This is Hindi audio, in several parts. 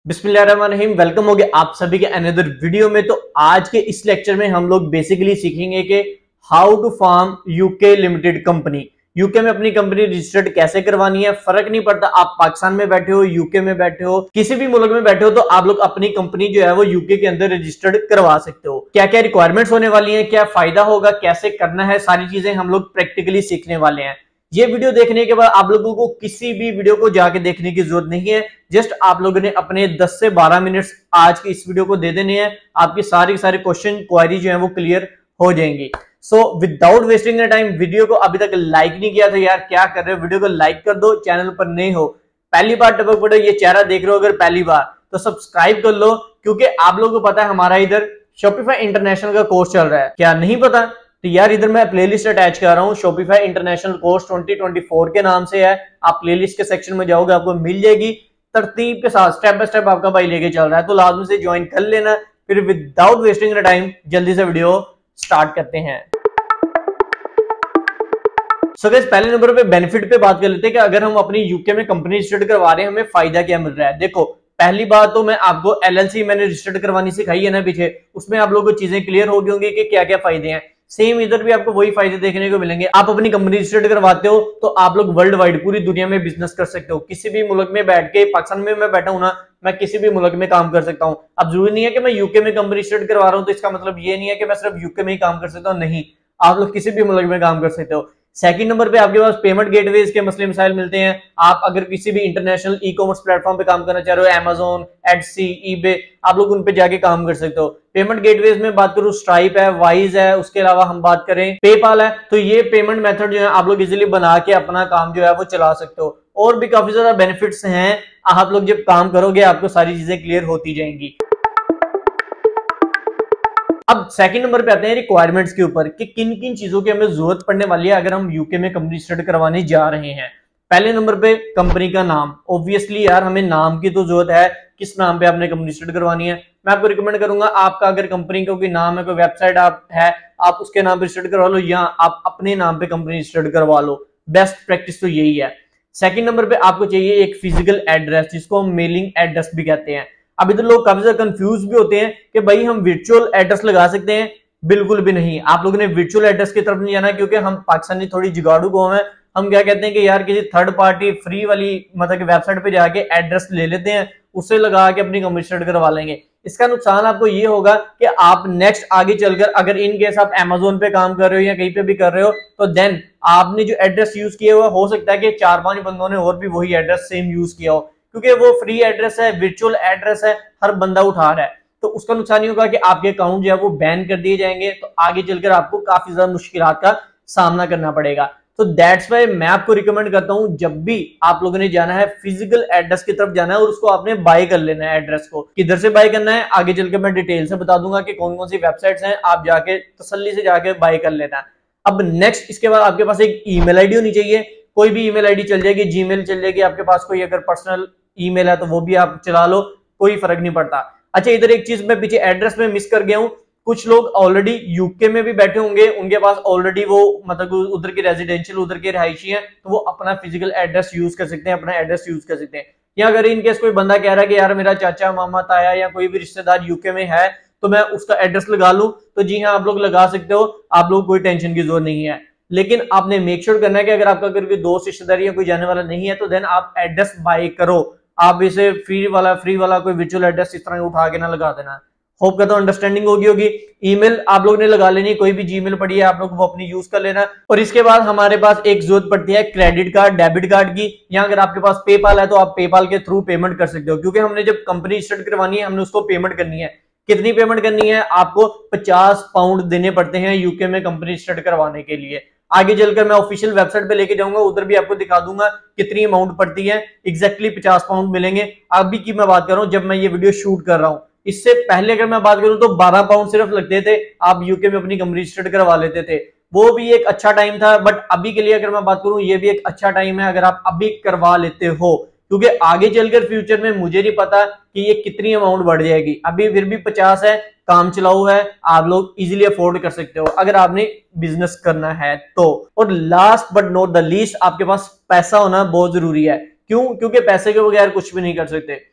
बिस्मिल्लाहिर्रहमानिर्रहीम। वेलकम हो गया आप सभी के अनदर वीडियो में। तो आज के इस लेक्चर में हम लोग बेसिकली सीखेंगे कि how to form UK limited company. UK में अपनी कंपनी रजिस्टर्ड कैसे करवानी है। फर्क नहीं पड़ता आप पाकिस्तान में बैठे हो, यूके में बैठे हो, किसी भी मुल्क में बैठे हो, तो आप लोग अपनी कंपनी जो है वो यूके के अंदर रजिस्टर्ड करवा सकते हो। क्या क्या रिक्वायरमेंट्स होने वाली है, क्या फायदा होगा, कैसे करना है, सारी चीजें हम लोग प्रैक्टिकली सीखने वाले हैं। ये वीडियो देखने के बाद आप लोगों को किसी भी वीडियो को जाके देखने की जरूरत नहीं है। जस्ट आप लोगों ने अपने 10 से 12 मिनट आज की इस वीडियो को दे देने हैं, आपकी सारी क्वेश्चन क्वेरी जो है वो क्लियर हो जाएंगी। So without wasting the time, video को अभी तक लाइक नहीं किया तो यार क्या कर रहे हो, वीडियो को लाइक कर दो। चैनल पर नए हो, पहली बार टपक पड़ो, ये चेहरा देख रहे हो अगर पहली बार, तो सब्सक्राइब कर लो, क्योंकि आप लोगों को पता है हमारा इधर शॉपिफाई इंटरनेशनल का कोर्स चल रहा है। क्या नहीं पता? तो यार इधर मैं प्लेलिस्ट अटैच कर रहा हूँ, शॉपिफाई इंटरनेशनल कोर्स 2024 के नाम से है। आप प्लेलिस्ट के सेक्शन में जाओगे, आपको मिल जाएगी तरतीब के साथ, स्टेप बाय स्टेप आपका भाई लेके चल रहा है, तो लाजमी से ज्वाइन कर लेना। फिर विदाउट वेस्टिंग द टाइम जल्दी से वीडियो स्टार्ट करते हैं। सो गाइस, पहले नंबर पे बेनिफिट पे बात कर लेते हैं कि अगर हम अपनी यूके में कंपनी रजिस्टर्ड करवा रहे हैं, हमें फायदा क्या मिल रहा है। देखो, पहली बात तो मैं आपको एलएलसी मैंने रजिस्टर्ड करवानी सिखाई है ना पीछे, उसमें आप लोगों को चीजें क्लियर हो गई होंगी कि क्या क्या फायदे हैं। सेम इधर भी आपको वही फायदे देखने को मिलेंगे। आप अपनी कंपनी रजिस्टर्ड करवाते हो तो आप लोग वर्ल्ड वाइड पूरी दुनिया में बिजनेस कर सकते हो। किसी भी मुल्क में बैठ के, पाकिस्तान में मैं बैठा हूं ना, मैं किसी भी मुल्क में काम कर सकता हूं। अब जरूरी नहीं है कि मैं यूके में कंपनी रजिस्टर्ड करवा रहा हूं तो इसका मतलब ये नहीं है कि मैं सिर्फ यूके में ही काम कर सकता हूं। नहीं, आप लोग किसी भी मुल्क में काम कर सकते हो। सेकंड नंबर पे आपके पास पेमेंट गेटवेज के मसले मसाइल मिलते हैं। आप अगर किसी भी इंटरनेशनल ई कॉमर्स प्लेटफॉर्म पे काम करना चाह रहे हो, अमेजोन, एडसी, ईबे, आप लोग उन पे जाके काम कर सकते हो। पेमेंट गेटवेज में बात करूं, स्ट्राइप है, वाइज है, उसके अलावा हम बात करें पेपाल है, तो ये पेमेंट मेथड जो है आप लोग इजीली बना के अपना काम जो है वो चला सकते हो। और भी काफी ज्यादा बेनिफिट्स हैं। आप लोग जब काम करोगे आपको सारी चीजें क्लियर होती जाएंगी। अब सेकंड नंबर पे आते हैं रिक्वायरमेंट्स के ऊपर कि किन किन चीजों की हमें जरूरत पड़ने वाली है अगर हम यूके में कंपनी रजिस्टर्ड करवाने जा रहे हैं। पहले नंबर पे कंपनी का नाम। ऑब्वियसली यार हमें नाम की तो जरूरत है, किस नाम पे आपने कंपनी रजिस्टर्ड करवानी है। मैं आपको रिकमेंड करूंगा, आपका अगर कंपनी का कोई नाम है, कोई वेबसाइट आप है, आप उसके नाम पे रजिस्टर्ड करवा लो, या आप अपने नाम पे कंपनी रजिस्टर्ड करवा लो। बेस्ट प्रैक्टिस तो यही है। सेकंड नंबर पे आपको चाहिए एक फिजिकल एड्रेस, जिसको हम मेलिंग एड्रेस भी कहते हैं। अब इधर लोग काफी ज्यादा कंफ्यूज भी होते हैं कि भाई हम वर्चुअल एड्रेस लगा सकते हैं। बिल्कुल भी नहीं, आप लोगों ने वर्चुअल एड्रेस की तरफ नहीं जाना, क्योंकि हम पाकिस्तानी थोड़ी जुगाड़ू कौम है। हम क्या कहते हैं कि यार किसी थर्ड पार्टी फ्री वाली मतलब कि वेबसाइट पे जाके एड्रेस ले लेते हैं, उससे लगा के अपनी कंपनी रजिस्टर्ड करवा लेंगे। इसका नुकसान आपको ये होगा कि आप नेक्स्ट आगे चलकर अगर इन केस आप अमेजोन पे काम कर रहे हो या कहीं पे भी कर रहे हो, तो देन आपने जो एड्रेस यूज किया हुआ हो सकता है कि 4-5 बंदों ने और भी वही एड्रेस सेम यूज किया हो, क्योंकि वो फ्री एड्रेस है, वर्चुअल एड्रेस है, हर बंदा उठा रहा है। तो उसका नुकसान ये होगा कि आपके अकाउंट जो है वो बैन कर दिए जाएंगे, तो आगे चलकर आपको काफी ज्यादा मुश्किलात का सामना करना पड़ेगा। तो दैट्स वाई मैं आपको रिकमेंड करता हूं, जब भी आप लोगों ने जाना है फिजिकल एड्रेस की तरफ जाना है और उसको आपने बाय कर लेना है। एड्रेस को किधर से बाय करना है आगे चलकर मैं डिटेल से बता दूंगा कि कौन कौन सी वेबसाइट्स हैं, आप जाके तसल्ली से जाके बाय कर लेना। अब नेक्स्ट इसके बाद आपके पास एक ईमेल आईडी होनी चाहिए। कोई भी ईमेल आईडी चल जाएगी, जीमेल चल जाएगी, आपके पास कोई अगर पर्सनल ईमेल है तो वो भी आप चला लो, कोई फर्क नहीं पड़ता। अच्छा, इधर एक चीज मैं पीछे एड्रेस में मिस कर गया हूं। कुछ लोग ऑलरेडी यूके में भी बैठे होंगे, उनके पास ऑलरेडी वो मतलब उधर के रेजिडेंशियल, उधर के रहायशी हैं, तो वो अपना फिजिकल एड्रेस यूज कर सकते हैं, अपना एड्रेस यूज कर सकते हैं। या अगर इनकेस कोई बंदा कह रहा है कि यार मेरा चाचा, मामा, ताया या कोई भी रिश्तेदार यूके में है, तो मैं उसका एड्रेस लगा लूं, तो जी हाँ आप लोग लगा सकते हो, आप लोग कोई टेंशन की जरूरत नहीं है। लेकिन आपने मेक श्योर करना है कि अगर आपका कोई दोस्त, रिश्तेदार या कोई जाने वाला नहीं है, तो देन आप एड्रेस बाय करो। आप इसे फ्री वाला कोई वर्चुअल एड्रेस इस तरह उठा के ना लगा देना। होप करता हूं अंडरस्टैंडिंग होगी। ईमेल आप लोग ने लगा लेनी, कोई भी जीमेल पड़ी है आप लोग वो अपनी यूज कर लेना। और इसके बाद हमारे पास एक जरूरत पड़ती है क्रेडिट कार्ड, डेबिट कार्ड की, या अगर आपके पास पेपाल है तो आप पेपाल के थ्रू पेमेंट कर सकते हो, क्योंकि हमने जब कंपनी रजिस्टर्ड करवानी है हमने उसको पेमेंट करनी है। कितनी पेमेंट करनी है? आपको 50 पाउंड देने पड़ते हैं यूके में कंपनी रजिस्टर्ड करवाने के लिए। आगे चलकर मैं ऑफिशियल वेबसाइट पे लेके जाऊंगा, उधर भी आपको दिखा दूंगा कितनी अमाउंट पड़ती है। एग्जैक्टली 50 पाउंड मिलेंगे। अभी की मैं बात कर रहा हूं जब मैं ये वीडियो शूट कर रहा हूं, इससे पहले अगर मैं बात करूं तो 12 पाउंड सिर्फ लगते थे, आप यूके में अपनी कंपनी रजिस्टर्ड करवा लेते थे। वो भी एक अच्छा टाइम था, बट अभी के लिए अगर मैं बात करूं ये भी एक अच्छा टाइम है अगर आप अभी करवा लेते हो, क्योंकि आगे चलकर फ्यूचर में मुझे नहीं पता कि ये कितनी अमाउंट बढ़ जाएगी। अभी फिर भी 50 है, काम चलाऊ है, आप लोग इजीली अफोर्ड कर सकते हो अगर आपने बिजनेस करना है तो। और last but not the least, आपके पास पैसा होना बहुत जरूरी है। क्यों? क्योंकि पैसे के बगैर कुछ भी नहीं कर सकते।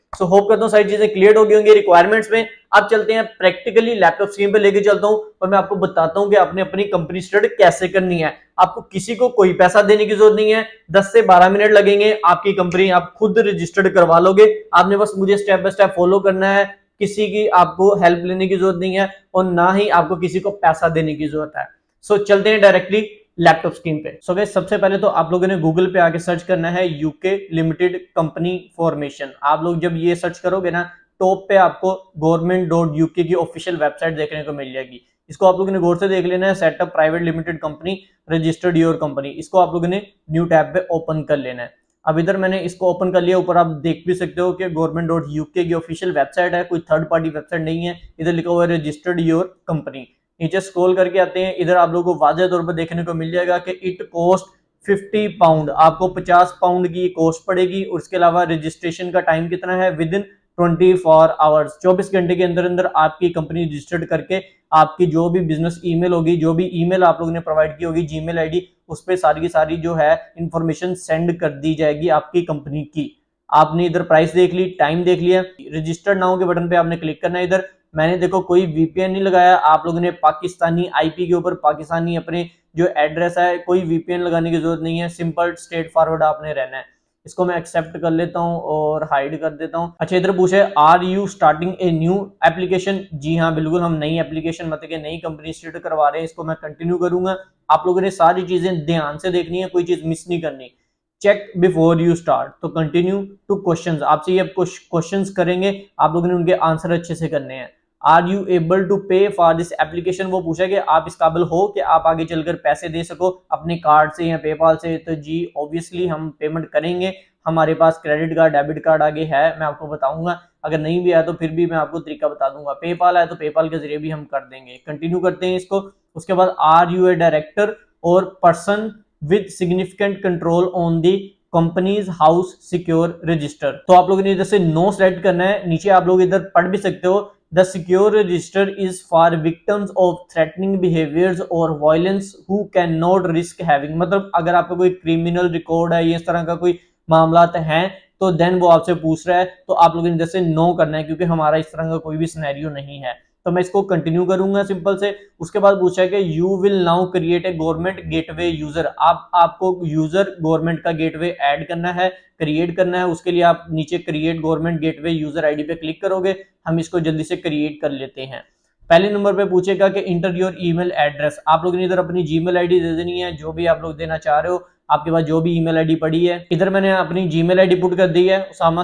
सो होप करता हूँ सारी चीजें क्लियर हो गई होंगी रिक्वायरमेंट्स में। अब चलते हैं प्रैक्टिकली, लैपटॉप स्क्रीन पे लेके चलता हूँ और मैं आपको बताता हूँ कि आपने अपनी कंपनी स्टार्ट कैसे करनी है। आपको किसी को कोई पैसा देने की जरूरत नहीं है, 10 से 12 मिनट लगेंगे, आपकी कंपनी आप खुद रजिस्टर्ड करवा लोगे। आपने बस मुझे स्टेप बाय स्टेप फॉलो करना है, किसी की आपको हेल्प लेने की जरूरत नहीं है और ना ही आपको किसी को पैसा देने की जरूरत है। सो चलते हैं डायरेक्टली लैपटॉप स्क्रीन पे। सो गाइस सबसे पहले तो आप लोगों ने गूगल पे आके सर्च करना है यूके लिमिटेड कंपनी फॉर्मेशन। आप लोग जब ये सर्च करोगे ना, टॉप पे आपको government.uk की ऑफिशियल वेबसाइट देखने को मिल जाएगी। इसको आप लोगों ने गौर से देख लेना है, set up private limited company registered your company. इसको आप लोगों ने न्यू टैब पे ओपन कर लेना है। अब इधर मैंने इसको ओपन कर लिया, ऊपर आप देख भी सकते हो कि government.uk की ऑफिशियल वेबसाइट है, कोई थर्ड पार्टी वेबसाइट नहीं है। इधर लिखा हुआ है रजिस्टर्ड योर कंपनी। नीचे स्क्रॉल करके आते हैं, इधर आप लोगों को वाज़ेह तौर पर देखने को मिल जाएगा कि इट कॉस्ट 50 पाउंड, आपको 50 पाउंड की कॉस्ट पड़ेगी। और इसके अलावा रजिस्ट्रेशन का टाइम कितना है, विद इन 24 आवर्स, 24 घंटे के अंदर अंदर आपकी कंपनी रजिस्टर्ड करके आपकी जो भी बिजनेस ईमेल होगी, जो भी ईमेल आप लोगों ने प्रोवाइड की होगी, जीमेल आईडी, उस पर सारी की सारी जो है इंफॉर्मेशन सेंड कर दी जाएगी आपकी कंपनी की। आपने इधर प्राइस देख ली, टाइम देख लिया, रजिस्टर्ड नाउ के बटन पे आपने क्लिक करना है। इधर मैंने देखो कोई वीपीएन नहीं लगाया, आप लोगों ने पाकिस्तानी आईपी के ऊपर पाकिस्तानी अपने जो एड्रेस है, कोई वीपीएन लगाने की जरूरत नहीं है, सिंपल स्ट्रेट फॉरवर्ड आपने रहना है। इसको मैं एक्सेप्ट कर लेता हूं और हाइड कर देता हूं। अच्छा इधर पूछे are you starting a new application, जी हाँ बिल्कुल, हम नई एप्लीकेशन मतलब कि नई कंपनी स्टार्ट करवा रहे हैं। इसको मैं कंटिन्यू करूंगा। आप लोगों ने सारी चीजें ध्यान से देखनी है, कोई चीज मिस नहीं करनी। चेक बिफोर यू स्टार्ट, तो कंटिन्यू टू क्वेश्चंस, आपसे ये क्वेश्चंस करेंगे, आप लोगों ने उनके आंसर अच्छे से करने हैं। Are you able to pay for this application, वो पूछा कि आप इस काबिल हो कि आप आगे चलकर पैसे दे सको अपने कार्ड से या पेपाल से। तो जी ऑब्वियसली हम पेमेंट करेंगे, हमारे पास क्रेडिट कार्ड डेबिट कार्ड आगे है, मैं आपको बताऊंगा। अगर नहीं भी आया तो फिर भी मैं आपको तरीका बता दूंगा। पेपाल है तो पेपाल के जरिए भी हम कर देंगे। कंटिन्यू करते हैं इसको। उसके बाद are you a director or person with significant control on the Companies House secure register, तो आप लोगों ने इधर से नो सेलेक्ट करना है। नीचे आप लोग इधर पढ़ भी सकते हो, the secure register is for victims of threatening behaviours और violence who can not risk having, मतलब अगर आपका कोई क्रिमिनल रिकॉर्ड है, इस तरह का कोई मामला हैं, तो देन वो आपसे पूछ रहा है, तो आप लोगों ने इधर से नो करना है, क्योंकि हमारा इस तरह का कोई भी सिनेरियो नहीं है। तो मैं इसको कंटिन्यू करूंगा सिंपल से। उसके बाद पूछा है कि you will now create a government gateway user, आपको यूजर गवर्नमेंट का गेटवे ऐड करना है, क्रिएट करना है। उसके लिए आप नीचे create government gateway user ID पे क्लिक करोगे। हम इसको जल्दी से क्रिएट कर लेते हैं। पहले नंबर पे पूछेगा कि इंटर योर ईमेल एड्रेस, आप लोगों ने इधर अपनी जीमेल आईडी दे देनी है, जो भी आप लोग देना चाह रहे हो, आपके पास जो भी ईमेल आईडी पड़ी है। इधर मैंने अपनी जीमेल आईडी पुट कर दी है,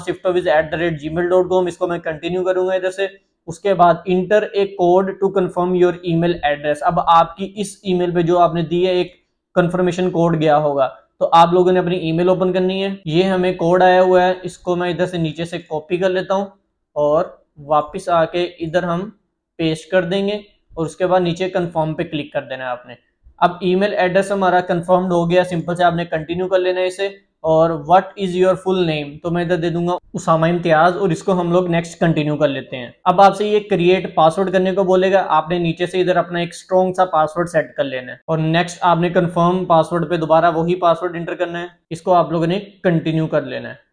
usamaSiftoviz@gmail.com, इसको मैं कंटिन्यू करूंगा इधर से। उसके बाद enter a code to confirm your email address, अब आपकी इस ईमेल पे जो आपने दी है एक कंफर्मेशन कोड गया होगा, तो आप लोगों ने अपनी ईमेल ओपन करनी है। ये हमें कोड आया हुआ है, इसको मैं इधर से नीचे से कॉपी कर लेता हूं और वापस आके इधर हम पेस्ट कर देंगे और उसके बाद नीचे कंफर्म पे क्लिक कर देना है आपने। अब ईमेल एड्रेस हमारा कंफर्म्ड हो गया, सिंपल से आपने कंटिन्यू कर लेना है इसे। और what is your full name, तो मैं इधर दे दूंगा उसामा इम्तियाज, और इसको हम लोग नेक्स्ट कंटिन्यू कर लेते हैं। अब आपसे ये क्रिएट पासवर्ड करने को बोलेगा, आपने नीचे से इधर अपना एक स्ट्रॉन्ग सा पासवर्ड सेट कर लेना है और नेक्स्ट आपने कंफर्म पासवर्ड पे दोबारा वही पासवर्ड एंटर करना है। इसको आप लोगों ने कंटिन्यू कर लेना है।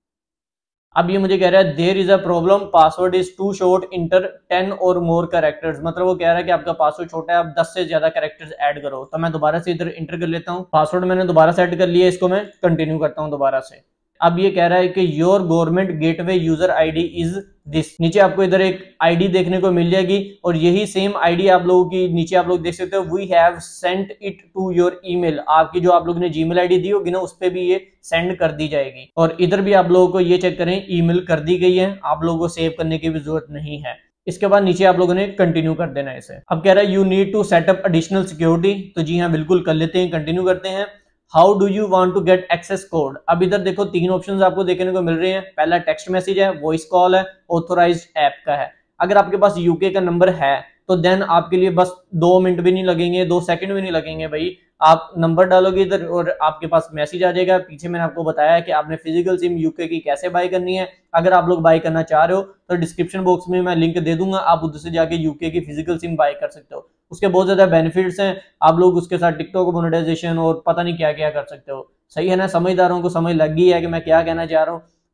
अब ये मुझे कह रहा है there is a problem, password is too short, enter 10 or more characters, मतलब वो कह रहा है कि आपका पासवर्ड छोटा है, आप 10 से ज्यादा कैरेक्टर्स ऐड करो। तो मैं दोबारा से इधर इंटर कर लेता हूँ, पासवर्ड मैंने दोबारा सेट कर लिया, इसको मैं कंटिन्यू करता हूँ दोबारा से। अब ये कह रहा है कि your government gateway user ID is this, नीचे आपको इधर एक आईडी देखने को मिल जाएगी और यही सेम आईडी आप लोगों की नीचे आप लोग देख सकते हो, we have sent it to your email, आपकी जो आप लोगों ने जीमेल आईडी दी होगी ना उस पे भी ये सेंड कर दी जाएगी। और इधर भी आप लोगों को ये चेक करें ईमेल कर दी गई है, आप लोगों को सेव करने की भी जरूरत नहीं है। इसके बाद नीचे आप लोगों ने कंटिन्यू कर देना है इसे। अब कह रहा है you need to set up additional security, तो जी हाँ बिल्कुल कर लेते हैं, कंटिन्यू करते हैं। How do you want to get access code, अब इधर देखो 3 ऑप्शंस आपको देखने को मिल रहे हैं। पहला टेक्स्ट मैसेज है, वॉइस कॉल है, ऑथोराइज्ड ऐप का है। अगर आपके पास यूके का नंबर है तो देन आपके लिए बस 2 मिनट भी नहीं लगेंगे, 2 सेकंड भी नहीं लगेंगे भाई, आप नंबर डालोगे इधर और आपके पास मैसेज आ जाएगा। पीछे मैंने आपको बताया है कि आपने फिजिकल सिम यूके की कैसे बाय करनी है। अगर आप लोग बाय करना चाह रहे हो तो डिस्क्रिप्शन बॉक्स में मैं लिंक दे दूंगा, आप उधर से जाके यूके की फिजिकल सिम बाय कर सकते हो। उसके बहुत ज्यादा बेनिफिट्स हैं, आप लोग उसके साथ टिकटॉक मोनेटाइजेशन और पता नहीं क्या क्या कर सकते हो। सही है ना, समझदारों को समझ लग गई है कि मैं क्या कहना चाह रहा हूँ।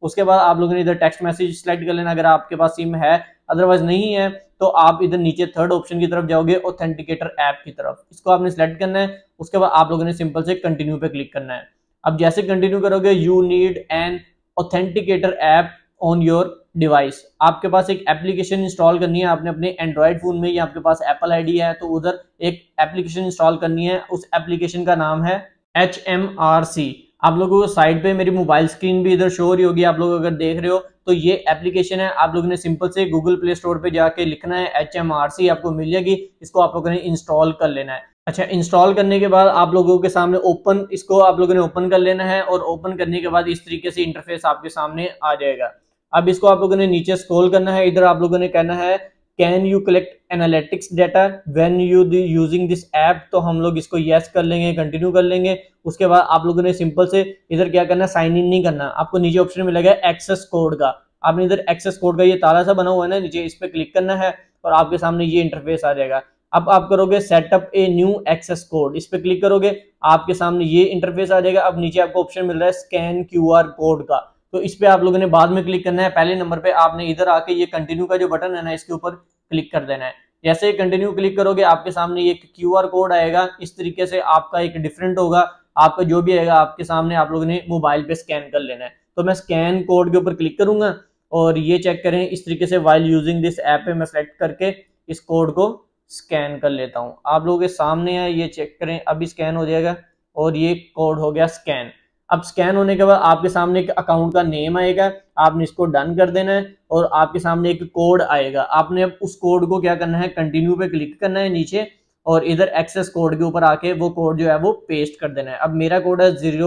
उसके बाद आप लोगों ने इधर टेक्स्ट मैसेज सेलेक्ट कर लेना अगर आपके पास सिम है, अदरवाइज नहीं है तो आप इधर नीचे थर्ड ऑप्शन की तरफ जाओगे ऑथेंटिकेटर ऐप की तरफ, इसको आपने सेलेक्ट करना है। उसके बाद आप लोगों ने सिंपल से कंटिन्यू पे क्लिक करना है। अब जैसे कंटिन्यू करोगे, you need an authenticator app on your device, आपके पास एक एप्लीकेशन इंस्टॉल करनी है आपने अपने एंड्रॉइड फोन में, या आपके पास एप्पल आईडी है तो उधर एक एप्लीकेशन इंस्टॉल करनी है। उस एप्लीकेशन का नाम है HMRC। आप लोगों को साइड पे मेरी मोबाइल स्क्रीन भी इधर शो हो रही होगी, आप लोग अगर देख रहे हो तो ये एप्लीकेशन है। आप लोगों ने सिंपल से गूगल प्ले स्टोर पे जाके लिखना है HMRC, आपको मिल जाएगी, इसको आप लोगों ने इंस्टॉल कर लेना है। अच्छा, इंस्टॉल करने के बाद आप लोगों के सामने इसको आप लोगों ने ओपन कर लेना है, और ओपन करने के बाद इस तरीके से इंटरफेस आपके सामने आ जाएगा। अब इसको आप लोगों ने नीचे स्क्रॉल करना है, इधर आप लोगों ने कहना है can you collect analytics data when you using this app, तो हम लोग इसको यस कर लेंगे, कंटिन्यू कर लेंगे। उसके बाद आप लोगों ने सिंपल से इधर क्या करना है, साइन इन नहीं करना, आपको नीचे ऑप्शन मिलेगा एक्सेस कोड का, आपने इधर एक्सेस कोड का ये ताला सा बना हुआ है ना नीचे, इस पे क्लिक करना है और आपके सामने ये इंटरफेस आ जाएगा। अब आप करोगे set up a new access code, इस पे क्लिक करोगे आपके सामने ये इंटरफेस आ जाएगा। अब नीचे आपको ऑप्शन मिल रहा है स्कैन QR कोड का, तो इस पे आप लोगों ने बाद में क्लिक करना है। पहले नंबर पे आपने इधर आके ये कंटिन्यू का जो बटन है ना इसके ऊपर क्लिक कर देना है। जैसे ही कंटिन्यू क्लिक करोगे आपके सामने एक QR कोड आएगा, इस तरीके से आपका एक डिफरेंट होगा, आपका जो भी आएगा आपके सामने आप लोगों ने मोबाइल पे स्कैन कर लेना है। तो मैं स्कैन कोड के ऊपर क्लिक करूंगा और ये चेक करें इस तरीके से व्हाइल यूजिंग दिस ऐप पे मैं सेलेक्ट करके इस कोड को स्कैन कर लेता हूं। आप लोगों के सामने है, ये चेक करें, अभी स्कैन हो जाएगा और ये कोड हो गया स्कैन। अब स्कैन होने के बाद आपके सामने एक अकाउंट का नेम आएगा, आपने इसको डन कर देना है और आपके सामने एक कोड आएगा। आपने अब उस कोड को क्या करना है, कंटिन्यू पे क्लिक करना है नीचे और इधर एक्सेस कोड के ऊपर आके वो कोड जो है वो पेस्ट कर देना है। अब मेरा कोड है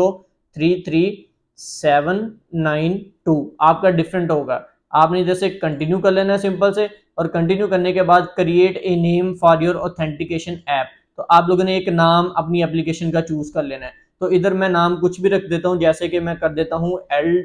033792, आपका डिफरेंट होगा। आपने इधर से कंटिन्यू कर लेना है सिंपल से, और कंटिन्यू करने के बाद create a name for your authentication app, तो आप लोगों ने एक नाम अपनी एप्लीकेशन का चूज कर लेना है। तो इधर मैं नाम कुछ भी रख देता हूं, जैसे कि मैं कर देता हूं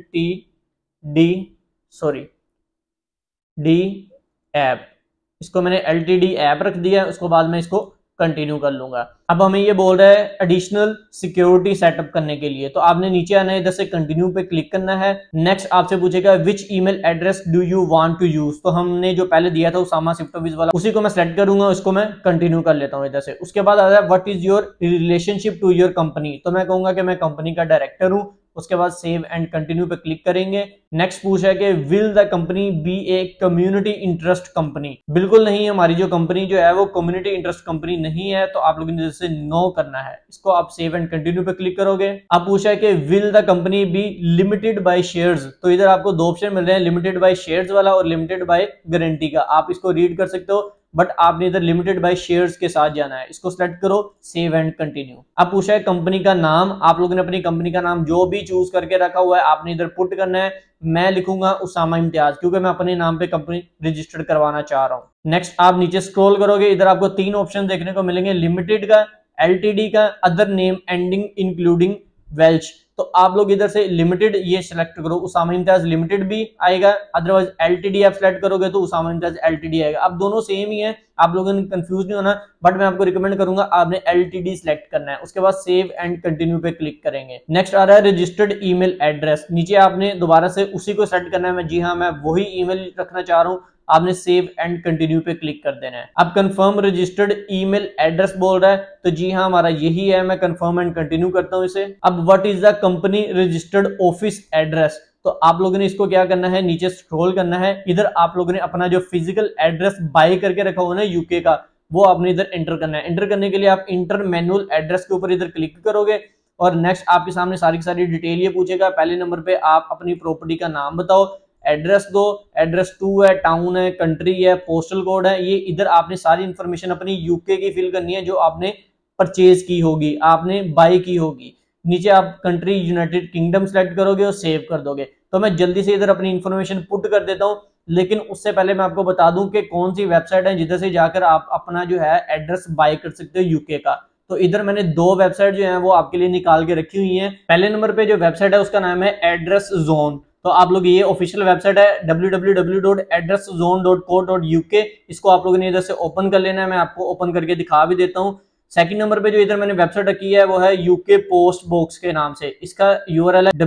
डी ऐप, इसको मैंने LTD ऐप रख दिया। उसके बाद मैं इसको कंटिन्यू कर लूंगा। अब हमें ये बोल रहा है एडिशनल सिक्योरिटी सेटअप करने के लिए, तो आपने नीचे आना है, इधर से कंटिन्यू पे क्लिक करना है। नेक्स्ट आपसे पूछेगा which email address do you want to use, तो हमने जो पहले दिया था उसामा सिफ्टोविज वाला, उसी को मैं सेलेक्ट करूंगा, उसको मैं कंटिन्यू कर लेता हूं इधर से। उसके बाद आ रहा है what is your relationship to your company, तो मैं कहूंगा कि मैं कंपनी का डायरेक्टर हूं। उसके बाद सेव एंड कंटिन्यू पे क्लिक करेंगे। नेक्स्ट पूछा है कि will the company be a community interest company, बिल्कुल नहीं, हमारी जो कंपनी जो है वो कम्युनिटी इंटरेस्ट कंपनी नहीं है, तो आप लोगों ने जैसे नो करना है, इसको आप सेव एंड कंटिन्यू पे क्लिक करोगे। अब पूछा है कि will the company be limited by shares, तो इधर आपको दो ऑप्शन मिल रहे हैं, लिमिटेड बाय शेयर्स वाला और लिमिटेड बाय गारंटी का, आप इसको रीड कर सकते हो, बट आपने इधर लिमिटेड बाय शेयर्स के साथ जाना है, इसको सेलेक्ट करो, सेव एंड कंटिन्यू। अब पूछा है कंपनी का नाम, आप लोगों ने अपनी कंपनी का नाम जो भी चूज करके रखा हुआ है आपने इधर पुट करना है। मैं लिखूंगा उसामा इम्तियाज, क्योंकि मैं अपने नाम पे कंपनी रजिस्टर्ड करवाना चाह रहा हूं। नेक्स्ट आप नीचे स्क्रॉल करोगे, इधर आपको तीन ऑप्शन देखने को मिलेंगे, लिमिटेड का, LTD का, other name ending including Welsh, तो आप लोग इधर से लिमिटेड ये सिलेक्ट करो, उसामा इम्तियाज लिमिटेड भी आएगा, अदरवाइज LTD आप सिलेक्ट करोगे तो उसामा इम्तियाज LTD आएगा। अब दोनों सेम ही है, आप लोगों ने कंफ्यूज नहीं होना, बट मैं आपको रिकमेंड करूंगा आपने LTD सिलेक्ट करना है। उसके बाद सेव एंड कंटिन्यू पे क्लिक करेंगे। नेक्स्ट आ रहा है रजिस्टर्ड ईमेल एड्रेस, नीचे आपने दोबारा से उसी को सेलेक्ट करना है, जी हाँ मैं वही ईमेल रखना चाह रहा हूँ, आपने सेव एंड कंटिन्यू पे क्लिक कर देना है। अब कंफर्म रजिस्टर्ड ईमेल एड्रेस बोल रहा है, तो जी हाँ हमारा यही है, मैं कंफर्म एंड कंटिन्यू करता हूं इसे। अब what is the company registered office address, तो आप लोगों ने इसको क्या करना है, नीचे स्क्रॉल करना है, इधर आप लोगों ने अपना जो फिजिकल एड्रेस बाय करके रखा हुआ है ना यूके का, वो आपने इधर एंटर करना है। एंटर करने के लिए आप इंटर मैनुअल एड्रेस के ऊपर इधर क्लिक करोगे और नेक्स्ट आपके सामने सारी की सारी डिटेल ये पूछेगा। पहले नंबर पे आप अपनी प्रॉपर्टी का नाम बताओ, एड्रेस दो, एड्रेस 2 है, टाउन है, कंट्री है, पोस्टल कोड है, ये इधर आपने सारी इंफॉर्मेशन अपनी यूके की फिल करनी है जो आपने परचेज की होगी, आपने बाय की होगी। नीचे आप कंट्री यूनाइटेड किंगडम सेलेक्ट करोगे और सेव कर दोगे। तो मैं जल्दी से इधर अपनी इंफॉर्मेशन पुट कर देता हूं, लेकिन उससे पहले मैं आपको बता दूं कि कौन सी वेबसाइट है जिधर से जाकर आप अपना जो है एड्रेस बाय कर सकते हो यूके का। तो इधर मैंने दो वेबसाइट जो है वो आपके लिए निकाल के रखी हुई है। पहले नंबर पे जो वेबसाइट है उसका नाम है एड्रेस जोन, तो आप लोग ये ऑफिशियल वेबसाइट है www.addreszone.co.uk, इसको आप लोगों ने इधर से ओपन कर लेना है। मैं आपको ओपन करके दिखा भी देता हूँ। सेकंड नंबर पे जो इधर मैंने वेबसाइट रखी है वो है यूके पोस्ट बॉक्स के नाम से, इसका यूआरएल है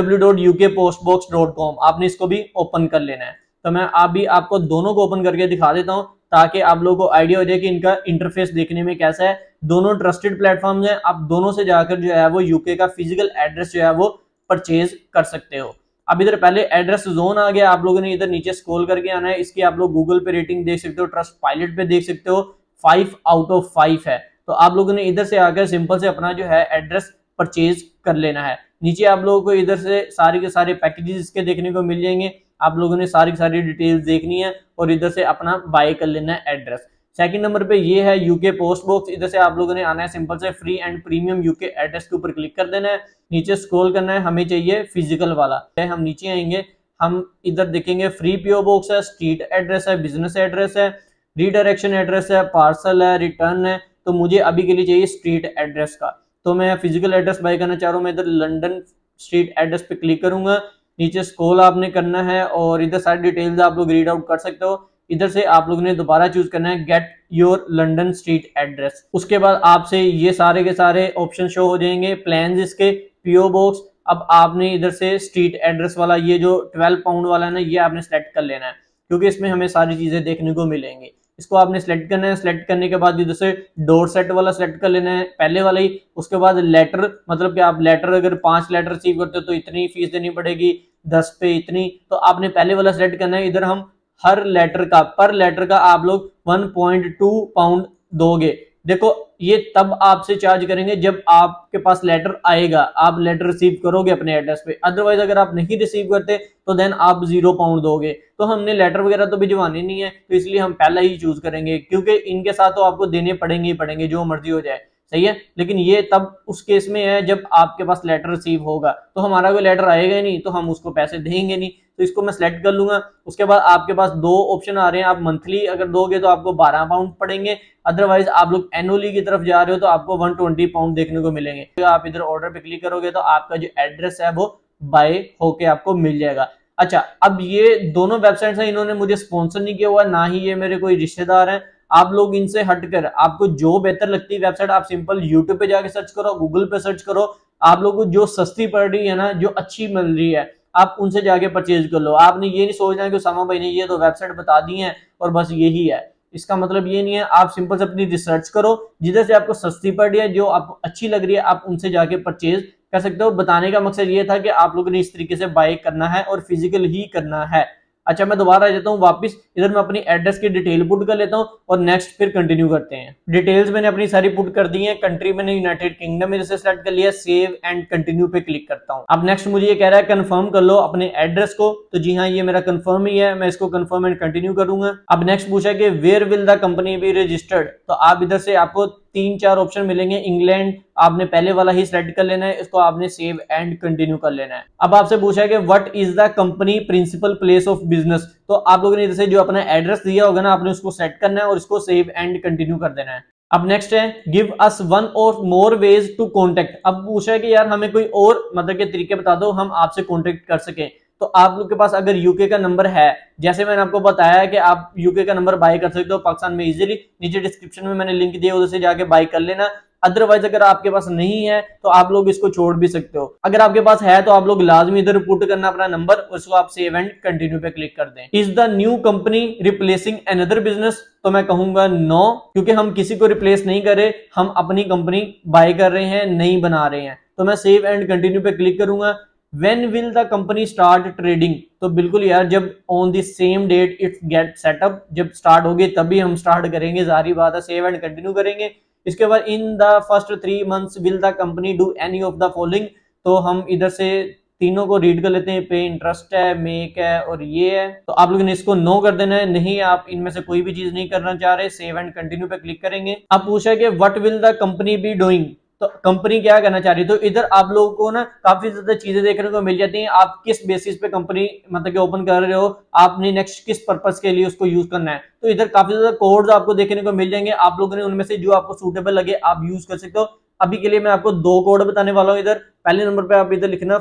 www.ukpostbox.com। आपने इसको भी ओपन कर लेना है। तो मैं अभी आपको दोनों को ओपन करके दिखा देता हूं ताकि आप लोगों को आइडिया हो जाए कि इनका इंटरफेस देखने में कैसा है। दोनों ट्रस्टेड प्लेटफॉर्म्स हैं, आप दोनों से जाकर जो है वो यूके का फिजिकल एड्रेस जो है वो परचेज कर सकते हो। अब इधर पहले एड्रेस जोन आ गया, आप लोगों ने इधर नीचे स्क्रॉल करके आना है। इसकी आप लोग गूगल पे रेटिंग देख सकते हो, ट्रस्ट पायलट पे देख सकते हो 5 आउट ऑफ 5 है। तो आप लोगों ने इधर से आकर सिंपल से अपना जो है एड्रेस परचेज कर लेना है। नीचे आप लोगों को इधर से सारे के सारे पैकेजेस इसके देखने को मिल जाएंगे, आप लोगों ने सारी की सारी डिटेल्स देखनी है और इधर से अपना बाय कर लेना है एड्रेस। सेकंड नंबर पे ये है यूके पोस्ट बॉक्स, इधर से आप लोगों ने आना है, सिंपल से free and premium UK address के ऊपर क्लिक कर देना है। नीचे स्क्रॉल करना है, हमें चाहिए फिजिकल वाला। हम नीचे आएंगे, हम इधर देखेंगे फ्री पीओ बॉक्स है, स्ट्रीट एड्रेस है, बिजनेस एड्रेस है, रीडायरेक्शन एड्रेस है, पार्सल है, रिटर्न है। तो मुझे अभी के लिए चाहिए स्ट्रीट एड्रेस का, तो मैं फिजिकल एड्रेस बाय करना चाह रहा हूँ। मैं इधर लंदन स्ट्रीट एड्रेस पे क्लिक करूंगा। नीचे स्क्रॉल आपने करना है और इधर सारी डिटेल्स आप लोग रीड आउट कर सकते हो। इधर से आप लोगों ने दोबारा चूज करना है get your London street address. उसके बाद आपसे ये सारे के सारे ऑप्शन शो हो जाएंगे, प्लान्स इसके, पीओ बॉक्स। अब आपने इधर से स्ट्रीट एड्रेस वाला ये जो 12 पाउंड वाला है ना, ये आपने सेलेक्ट कर लेना है क्योंकि इसमें हमें सारी चीजें देखने को मिलेंगी। इसको आपने सेलेक्ट करना है। सेलेक्ट करने के बाद इधर से डोर सेट वाला सेलेक्ट कर लेना है, पहले वाला ही। उसके बाद लेटर, मतलब कि आप लेटर अगर 5 लेटर रिसीव करते हो तो इतनी फीस देनी पड़ेगी, 10 पे इतनी। तो आपने पहले वाला सेलेक्ट करना है। इधर हम हर लेटर का, पर लेटर का आप लोग 1.2 पाउंड दोगे। देखो ये तब आपसे चार्ज करेंगे जब आपके पास लेटर आएगा, आप लेटर रिसीव करोगे अपने एड्रेस पे। अदरवाइज अगर आप नहीं रिसीव करते तो देन आप 0 पाउंड दोगे। तो हमने लेटर वगैरह तो भिजवानी नहीं है, तो इसलिए हम पहला ही चूज करेंगे क्योंकि इनके साथ तो आपको देने पड़ेंगे ही पड़ेंगे, जो मर्जी हो जाए, सही है। लेकिन ये तब उस केस में है जब आपके पास लेटर रिसीव होगा, तो हमारा कोई लेटर आएगा ही नहीं तो हम उसको पैसे देंगे नहीं। तो इसको मैं सेलेक्ट कर लूंगा। उसके बाद आपके पास 2 ऑप्शन आ रहे हैं, आप मंथली अगर दोगे तो आपको 12 पाउंड पड़ेंगे, अदरवाइज आप लोग एनुअली की तरफ जा रहे हो तो आपको 120 पाउंड देखने को मिलेंगे। तो आप इधर ऑर्डर पे क्लिक करोगे तो आपका जो एड्रेस है वो बाय होके आपको मिल जाएगा। अच्छा, अब ये दोनों वेबसाइट्स हैं, इन्होंने मुझे स्पॉन्सर नहीं किया हुआ, ना ही ये मेरे कोई रिश्तेदार हैं। आप लोग इनसे हटकर आपको जो बेहतर लगती है वेबसाइट, आप सिंपल यूट्यूब पे जाके सर्च करो, गूगल पे सर्च करो, आप लोगों को जो सस्ती पड़ रही है ना, जो अच्छी मिल रही है, आप उनसे जाके परचेज कर लो। आपने ये नहीं सोचना है कि उसामा भाई ने ये तो वेबसाइट बता दी है और बस यही है, इसका मतलब ये नहीं है। आप सिंपल से अपनी रिसर्च करो, जिधर से आपको सस्ती पड़ रही है, जो आपको अच्छी लग रही है, आप उनसे जाके परचेज कर सकते हो। बताने का मकसद ये था कि आप लोगों ने इस तरीके से बाय करना है और फिजिकल ही करना है। अच्छा, मैं दोबारा आ जाता हूँ वापस, इधर मैं अपनी एड्रेस की डिटेल पुट कर लेता हूँ और नेक्स्ट फिर कंटिन्यू करते हैं। डिटेल्स मैंने अपनी सारी पुट कर दी है। कंट्री मैंने यूनाइटेड किंगडम मेरे से सेलेक्ट कर लिया, सेव एंड कंटिन्यू पे क्लिक करता हूँ। अब नेक्स्ट मुझे ये कह रहा है कंफर्म कर लो अपने एड्रेस को, तो जी हाँ ये मेरा कंफर्म ही है, मैं इसको कंफर्म एंड कंटिन्यू करूंगा। अब नेक्स्ट पूछा कि where will the company be registered, तो आप इधर से आपको 3-4 ऑप्शन मिलेंगे। इंग्लैंड आपने पहले वाला ही सेलेक्ट कर लेना है, इसको आपने सेव एंड कंटिन्यू कर लेना है। अब आपसे पूछा है कि what is the company principal place of business, तो आप लोगों ने इधर से जो अपना एड्रेस दिया होगा ना, आपने उसको सेट करना है और इसको सेव एंड कंटिन्यू कर देना है। अब नेक्स्ट है गिव अस 1 और मोर वेज टू कॉन्टेक्ट। अब पूछा है कि यार हमें कोई और मतलब के तरीके बता दो हम आपसे कॉन्टेक्ट कर सके। तो आप लोग के पास अगर यूके का नंबर है, जैसे मैंने आपको बताया कि आप यूके का नंबर बाय कर सकते हो पाकिस्तान में इजीली, नीचे डिस्क्रिप्शन में मैंने लिंक दिया, उधर से जाके बाय कर लेना। अदरवाइज अगर आपके पास नहीं है तो आप लोग इसको छोड़ भी सकते हो। अगर आपके पास है तो आप लोग लाजमी इधर पुट करना अपना नंबर, उसको आप सेव एंड कंटिन्यू पे क्लिक कर दें। Is the new company replacing another business, तो मैं कहूंगा नो, क्योंकि हम किसी को रिप्लेस नहीं कर रहे, हम अपनी कंपनी बाय कर रहे हैं, नहीं बना रहे हैं। तो मैं सेव एंड कंटिन्यू पे क्लिक करूंगा। When will the company start trading, तो बिल्कुल यार जब on the same date it get set up, जब स्टार्ट होगी तभी हम स्टार्ट करेंगे, जारी बात है। सेव एंड कंटिन्यू करेंगे। इसके बाद in the first 3 months will the company do any of the following, तो हम इधर से तीनों को रीड कर लेते हैं। पे इंटरेस्ट है, मेक है और ये है, तो आप लोगों ने इसको नो कर देना है। नहीं, आप इनमें से कोई भी चीज नहीं करना चाह रहे, सेव एंड कंटिन्यू पे क्लिक करेंगे। अब पूछा कि what will the company be doing, तो कंपनी क्या करना चाह रही है। तो इधर आप लोगों को ना काफी ज्यादा चीजें देखने को मिल जाती हैं। आप किस बेसिस पे कंपनी मतलब कि ओपन कर रहे हो, आपने नेक्स्ट किस पर्पस के लिए उसको यूज करना है। तो इधर काफी ज्यादा कोड्स आपको देखने को मिल जाएंगे, आप लोगों ने उनमें से जो आपको सूटेबल लगे आप यूज कर सकते हो। अभी के लिए मैं आपको 2 कोड बताने वाला हूँ। इधर पहले नंबर पे आप इधर लिखना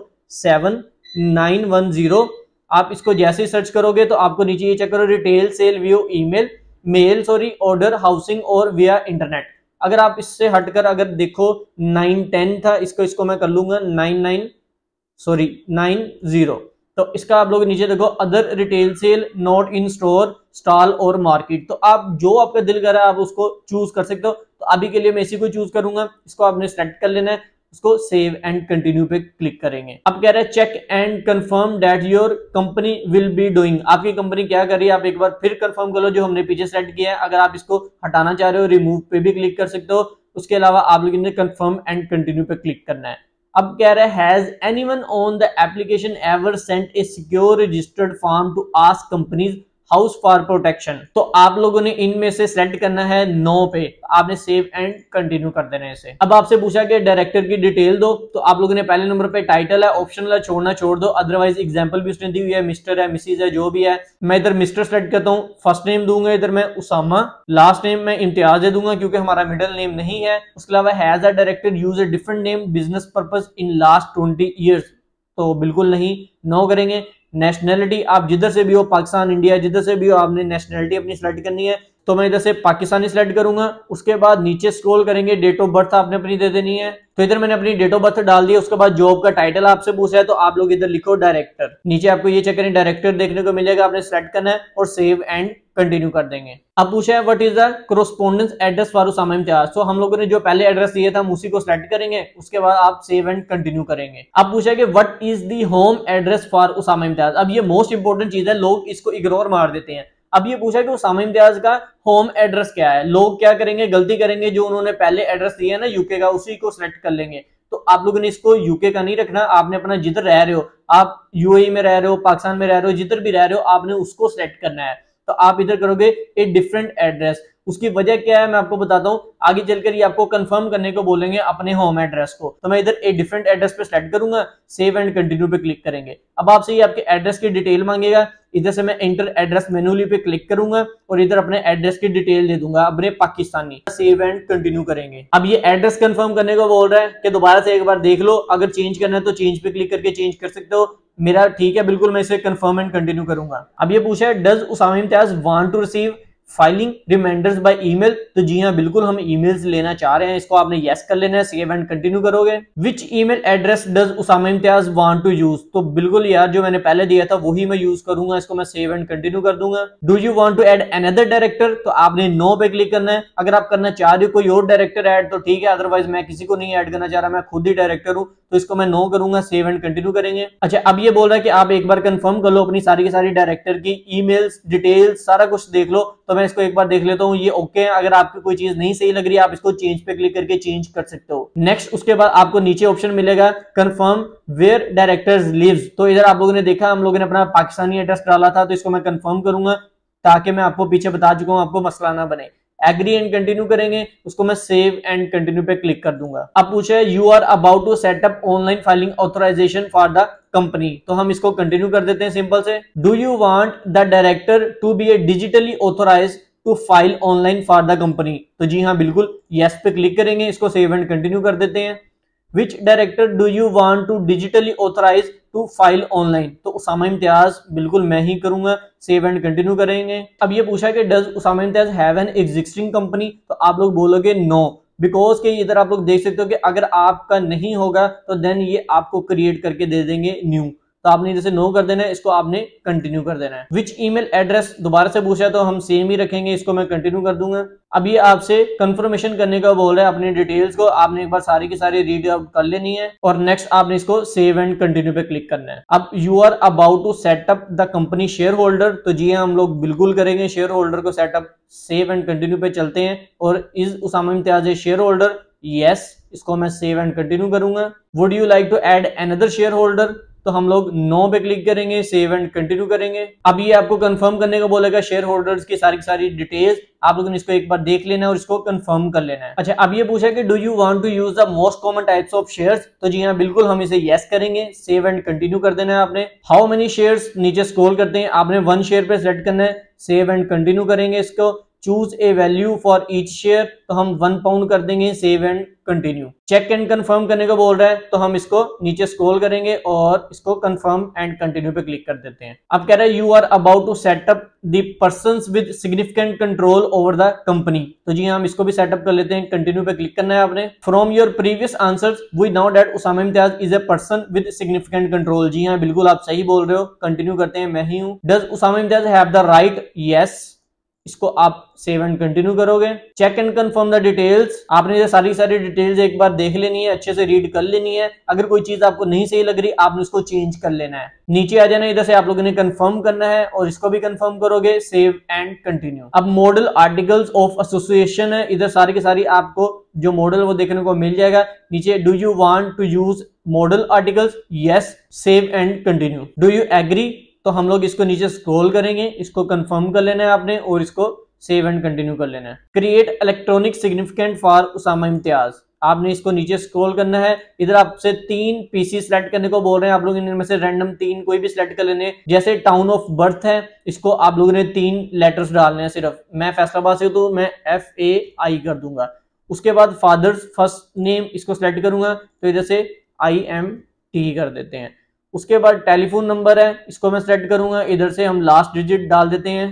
47910। आप इसको जैसे ही सर्च करोगे तो आपको नीचे ये चेक करो, retail sale view email mail order housing और विया इंटरनेट। अगर आप इससे हटकर अगर देखो 910 था, इसको मैं कर लूंगा 90। तो इसका आप लोग नीचे देखो other retail sale not in store stall और मार्केट। तो आप जो आपका दिल कर रहा है आप उसको चूज कर सकते हो। तो अभी के लिए मैं इसी को चूज करूंगा, इसको आपने सेलेक्ट कर लेना है, उसको सेव एंड कंटिन्यू पे क्लिक करेंगे। अब कह रहे हैं check and confirm that your company will be doing, आपकी कंपनी क्या कर रही है, आप एक बार फिर कंफर्म कर लो जो हमने पीछे सेलेक्ट किया है। अगर आप इसको हटाना चाह रहे हो रिमूव पे भी क्लिक कर सकते हो। उसके अलावा आप लोगों ने कंफर्म एंड कंटिन्यू पे क्लिक करना है। अब कह रहा है has anyone on the application ever sent a secure registered form to ask companies house for protection. तो आप लोगों ने इनमें से सेलेक्ट करना है नो पे, आपने सेव एंड कंटिन्यू कर देना है इसे। अब आपसे पूछा कि डायरेक्टर की डिटेल दो, तो आप लोगों ने पहले नंबर पे टाइटल है, ऑप्शनल है, छोड़ना छोड़ दो, अदरवाइज एग्जांपल भी उसने दी हुई है, मिस्टर है, मिसिज है, जो भी है। मैं इधर मिस्टर सेलेक्ट करता हूँ, फर्स्ट नेम दूंगा इधर मैं उसामा, लास्ट नेम मैं इम्तियाज दे दूंगा क्योंकि हमारा मिडिल नेम नहीं है। उसके अलावा has a director use a different name business purpose in last 20 years, तो बिल्कुल नहीं, नो करेंगे। नेशनैलिटी आप जिधर से भी हो, पाकिस्तान, इंडिया, जिधर से भी हो, आपने नेशनैलिटी अपनी सिलेक्ट करनी है। तो मैं इधर से पाकिस्तानी सिलेक्ट करूंगा। उसके बाद नीचे स्क्रॉल करेंगे, डेट ऑफ बर्थ आपने अपनी दे देनी है। तो इधर मैंने अपनी डेट ऑफ बर्थ डाल दी। उसके बाद जॉब का टाइटल आपसे पूछा है तो आप लोग इधर लिखो डायरेक्टर। नीचे आपको ये चेक करें डायरेक्टर देखने को मिलेगा, आपने सेलेक्ट करना है और सेव एंड कंटिन्यू कर देंगे। अब पूछा है what is the correspondence address for Usama Imtiaz. तो हम लोगों ने जो पहले एड्रेस दिया था हम उसी को सिलेक्ट करेंगे। उसके बाद आप सेव एंड कंटिन्यू करेंगे। अब पूछा है कि what is the home address for Usama Imtiaz. अब ये मोस्ट इंपोर्टेंट चीज है, लोग इसको इग्नोर मार देते हैं। अब ये पूछा कि उसामा इम्तियाज का होम एड्रेस क्या है। लोग क्या करेंगे, गलती करेंगे, जो उन्होंने पहले एड्रेस दिया है ना यूके का, उसी को सिलेक्ट कर लेंगे। तो आप लोगों ने इसको यूके का नहीं रखना, आपने अपना जिधर रह रहे हो, आप यूएई में रह रहे हो, पाकिस्तान में रह रहे हो, जिधर भी रह रहे हो, आपने उसको सिलेक्ट करना है। तो आप इधर करोगे ए डिफरेंट एड्रेस। उसकी वजह क्या है मैं आपको बताता हूं, आगे चलकर ये आपको कंफर्म करने को बोलेंगे अपने होम एड्रेस को। तो मैं इधर ए डिफरेंट एड्रेस पे सेलेक्ट करूंगा, सेव एंड कंटिन्यू पे क्लिक करेंगे। अब आपसे ये आपके एड्रेस की डिटेल मांगेगा, इधर से मैं एंटर एड्रेस मैन्युअली पे क्लिक करूंगा और इधर अपने एड्रेस की डिटेल दे दूंगा अपने पाकिस्तानी, सेव एंड कंटिन्यू करेंगे। अब ये एड्रेस कंफर्म करने को बोल रहा है कि दोबारा से एक बार देख लो, अगर चेंज करना है तो चेंज पे क्लिक करके चेंज कर सकते हो। मेरा ठीक है बिल्कुल, मैं इसे कंफर्म एंड कंटिन्यू करूंगा। अब ये पूछा है does Usama Imtiaz want to receive filing reminders by email. तो जी हाँ बिल्कुल हम ईमेल्स लेना चाह रहे हैं, इसको आपने यस कर लेना है, सेव एंड कंटिन्यू करोगे। Which email address does Usama Imtiaz want to use. तो बिल्कुल यार जो मैंने पहले दिया था वही मैं यूज करूंगा, इसको मैं सेव एंड कंटिन्यू कर दूंगा। Do you want to add another director. तो आपने नो पे क्लिक करना है। अगर आप करना चाह रहे हो कोई और डायरेक्टर ऐड तो ठीक है, अदरवाइज मैं किसी को नहीं ऐड करना चाह रहा, मैं खुद ही डायरेक्टर हूं, तो इसको मैं नो करूंगा, सेव एंड कंटिन्यू करेंगे। अच्छा अब ये बोल रहा है कि आप एक बार कंफर्म कर लो अपनी सारी की सारी डायरेक्टर की ईमेल्स डिटेल्स सारा कुछ देख लो। तो मैं इसको एक बार देख लेता हूं, ये ओके है। अगर आपको कोई चीज नहीं सही लग रही है आप इसको चेंज पे क्लिक करके चेंज कर सकते हो। नेक्स्ट उसके बाद आपको नीचे ऑप्शन मिलेगा कंफर्म वेयर डायरेक्टर्स लिव्स। तो इधर आप लोगों ने देखा हम लोगों ने अपना पाकिस्तानी एड्रेस डाला था, तो इसको मैं कंफर्म करूंगा ताकि मैं आपको पीछे बता चुका हूं, आपको मसला ना बने। एग्री एंड कंटिन्यू करेंगे, उसको मैं सेव एंड कंटिन्यू पे क्लिक कर दूंगा। अब पूछा है you are about to set up online filing authorisation for the company. तो हम इसको कंटिन्यू कर देते हैं सिंपल से। Do you want the director to be a digitally authorise to file online for the company. तो जी हाँ बिल्कुल यस पे क्लिक करेंगे, इसको सेव एंड कंटिन्यू कर देते हैं। Which director do you want to digitally authorise to file online. तो उसामा इम्तियाज बिल्कुल मैं ही करूंगा, सेव एंड कंटिन्यू करेंगे। अब ये पूछा कि does Usama Imtiaz have an existing company. तो आप लोग बोलोगे नो, बिकॉज के इधर आप लोग देख सकते हो कि अगर आपका नहीं होगा तो देन ये आपको क्रिएट करके दे देंगे न्यू। तो आपने जैसे नो कर देना है, इसको आपने कंटिन्यू कर देना है। विच ईमेल एड्रेस दोबारा से पूछा तो हम सेम ही रखेंगे, इसको मैं कंटिन्यू कर दूंगा। अब ये आपसे कंफर्मेशन करने का बोल रहा है अपनी डिटेल्स को, आपने एक बार सारी की सारी रीड आउट कर लेनी है और नेक्स्ट आपने इसको सेव एंड कंटिन्यू पे क्लिक करना है। अब you are about to set up the company shareholder. तो जी हम लोग बिल्कुल करेंगे शेयर होल्डर को सेटअप, सेव एंड कंटिन्यू पे चलते हैं। और is Usama Imtiaz shareholder, yes, इसको मैं सेव एंड कंटिन्यू करूंगा। Would you like to add another shareholder. तो हम लोग नो पे क्लिक करेंगे, सेव एंड कंटिन्यू करेंगे। अब ये आपको कंफर्म करने को बोलेगा शेयर होल्डर्स की सारी डिटेल्स, आप लोगों ने इसको एक बार देख लेना है और इसको कंफर्म कर लेना है। अच्छा अब ये पूछा कि do you want to use the most common types of shares. तो जी हाँ बिल्कुल हम इसे यस करेंगे, सेव एंड कंटिन्यू कर देना है आपने। हाउ मेनी शेयर्स, नीचे स्क्रॉल करते हैं, आपने 1 शेयर पे सेलेक्ट करना है, सेव एंड कंटिन्यू करेंगे इसको। Choose a value for each share, तो हम 1 पाउंड कर देंगे, save and continue. Check and confirm करने को बोल रहा है तो हम इसको नीचे स्क्रॉल करेंगे और इसको कंफर्म एंड कंटिन्यू पे क्लिक कर देते हैं। अब कह रहा है you are about to set up the persons with significant control over the company, तो जी हम इसको भी सेटअप कर लेते हैं। कंटिन्यू पे क्लिक करना है आपने। From your previous answers we know that Usama Imtiaz is a person with significant control, जी हाँ बिल्कुल आप सही बोल रहे हो। कंटिन्यू करते हैं, मैं ही हूं। Does Usama Imtiaz have the right? Yes, इसको आप सेव एंड कंटिन्यू करोगे। Check and confirm the details, आपने ये सारी डिटेल्स एक बार देख लेनी है, अच्छे से रीड कर लेनी है। अगर कोई चीज आपको नहीं सही लग रही आपने उसको चेंज कर लेना है। नीचे आ जाना, इधर से आप लोगों ने कंफर्म करना है और इसको भी कंफर्म करोगे, सेव एंड कंटिन्यू। अब मॉडल आर्टिकल्स ऑफ एसोसिएशन है, इधर सारी की सारी आपको जो मॉडल वो देखने को मिल जाएगा। नीचे do you want to use model articles? Yes, save and continue. Do you agree? तो हम लोग इसको नीचे स्क्रॉल करेंगे, इसको कंफर्म कर लेना है आपने और इसको सेव एंड कंटिन्यू कर लेना है। Create electronic significant for Usama Imtiaz, आपने इसको नीचे स्क्रॉल करना है। इधर आपसे 3 पीसी सिलेक्ट करने को बोल रहे हैं, आप लोग इनमें से रैंडम 3 कोई भी सिलेक्ट कर लेने। जैसे टाउन ऑफ बर्थ है, इसको आप लोगों ने 3 लेटर्स डालने हैं सिर्फ। मैं फैसलाबाद से हूं तो मैं FAI कर दूंगा। उसके बाद फादर्स फर्स्ट नेम, इसको सिलेक्ट करूंगा तो इधर से IMT कर देते हैं। उसके बाद टेलीफोन नंबर है, इसको मैं सिलेक्ट करूंगा, इधर से हम लास्ट डिजिट डाल देते हैं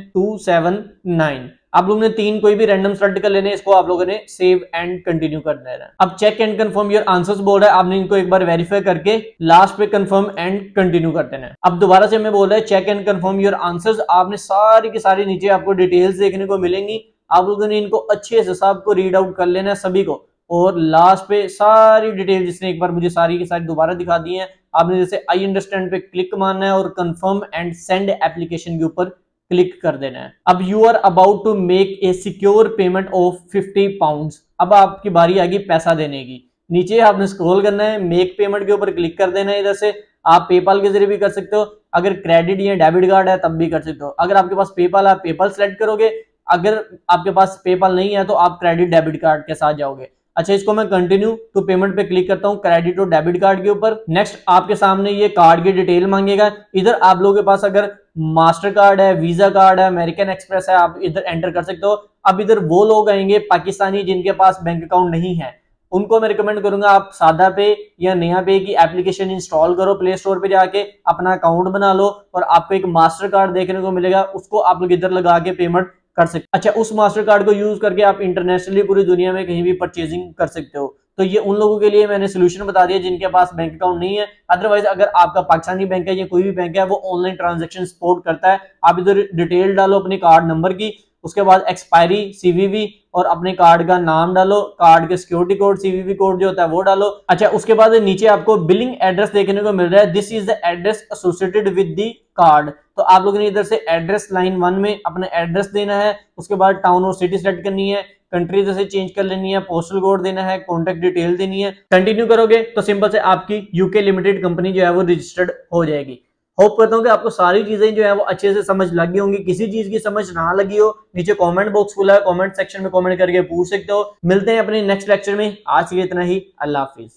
279। आप लोगों ने 3 कोई भी रैंडम सेलेक्ट कर लेने, इसको आप लोगों ने सेव एंड कंटिन्यू कर देना है। अब check and confirm your answers बोल रहा है, आपने इनको एक बार वेरीफाई करके लास्ट पे कंफर्म एंड कंटिन्यू कर देना है। अब दोबारा से हमें बोल रहा है check and confirm your answers, आपने सारी की सारी नीचे आपको डिटेल्स देखने को मिलेंगी। आप लोगों ने इनको अच्छे से सबको रीड आउट कर लेना है सभी को, और लास्ट पे सारी डिटेल जिसने एक बार मुझे सारी की सारी दोबारा दिखा दी है, आपने जैसे आई अंडरस्टैंड पे क्लिक मारना है और कंफर्म एंड सेंड एप्लीकेशन के ऊपर क्लिक कर देना है। अब you are about to make a secure payment of 50 pounds, अब आपकी बारी आएगी पैसा देने की। नीचे आपने स्क्रॉल करना है, मेक पेमेंट के ऊपर क्लिक कर देना है। इधर से आप पेपाल के जरिए भी कर सकते हो, अगर क्रेडिट या डेबिट कार्ड है तब भी कर सकते हो। अगर आपके पास पेपाल है, आप पेपाल सेलेक्ट करोगे, अगर आपके पास पेपाल नहीं है तो आप क्रेडिट डेबिट कार्ड के साथ जाओगे। अच्छा, इसको मैं कंटिन्यू टू पेमेंट पे क्लिक करता हूं, क्रेडिट और डेबिट कार्ड के ऊपर। नेक्स्ट आपके सामने ये कार्ड की डिटेल मांगेगा। इधर आप लोगों के पास अगर मास्टर कार्ड है, वीजा कार्ड है, अमेरिकन एक्सप्रेस है, आप इधर एंटर कर सकते हो। अब इधर वो लोग आएंगे पाकिस्तानी जिनके पास बैंक अकाउंट नहीं है, उनको मैं रिकमेंड करूंगा आप सादा पे या नया पे की एप्लीकेशन इंस्टॉल करो, प्ले स्टोर पे जाके अपना अकाउंट बना लो और आपको एक मास्टर कार्ड देखने को मिलेगा, उसको आप लोग इधर लगा के पेमेंट कर सकते। अच्छा, उस मास्टर कार्ड को यूज करके आप इंटरनेशनली पूरी दुनिया में कहीं भी परचेजिंग कर सकते हो। तो ये उन लोगों के लिए मैंने सोल्यूशन बता दिया जिनके पास बैंक अकाउंट नहीं है। अदरवाइज अगर आपका पाकिस्तानी बैंक है या कोई भी बैंक है, वो ऑनलाइन ट्रांजैक्शन सपोर्ट करता है। आप इधर डिटेल डालो अपने कार्ड नंबर की, उसके बाद एक्सपायरी, CVV और अपने कार्ड का नाम डालो, कार्ड के सिक्योरिटी कोड, CVV कोड जो होता है वो डालो। अच्छा, उसके बाद नीचे आपको बिलिंग एड्रेस देखने को मिल रहा है, this is the address associated with the card. तो आप लोगों ने इधर से एड्रेस लाइन 1 में अपना एड्रेस देना है, उसके बाद टाउन और सिटी सेलेक्ट करनी है, कंट्री जैसे चेंज कर लेनी है, पोस्टल कोड देना है, कॉन्टेक्ट डिटेल देनी है। कंटिन्यू करोगे तो सिंपल से आपकी यूके लिमिटेड कंपनी जो है वो रजिस्टर्ड हो जाएगी। होप करता हूं कि आपको सारी चीजें जो है वो अच्छे से समझ लगी होंगी। किसी चीज की समझ ना लगी हो, नीचे कमेंट बॉक्स खुला है, कमेंट सेक्शन में कमेंट करके पूछ सकते हो। मिलते हैं अपने नेक्स्ट लेक्चर में, आज के लिए इतना ही। अल्लाह हाफिज।